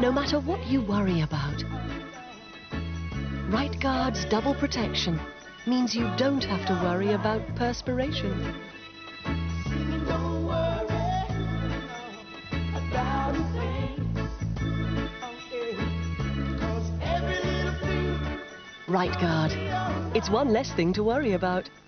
no matter what you worry about. RightGuard's double protection means you don't have to worry about perspiration. RightGuard. It's one less thing to worry about.